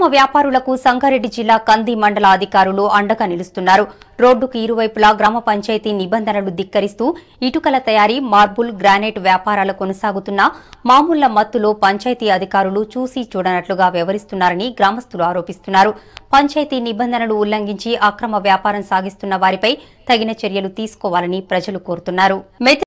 వ్యాపారులకు సంగారెడ్డి జిల్లా కంది మండల అధికారులు అండగా నిలుస్తున్నారు. రోడ్డుకు ఇరువైపులా గ్రామ పంచాయతీ నిబంధనలు ధిక్కరిస్తూ ఇటుకల తయారీ, మార్బుల్, గ్రానైట్ వ్యాపారాలు కొనసాగుతున్న మామూళ్ల మత్తులో పంచాయతీ అధికారులు చూసి చూడనట్లుగా వ్యవహరిస్తున్నారని గ్రామస్తులు ఆరోపిస్తున్నారు. పంచాయతీ నిబంధనలు ఉల్లంఘించి అక్రమ వ్యాపారం సాగిస్తున్న వారిపై తగిన చర్యలు తీసుకోవాలని ప్రజలు కోరుతున్నారు.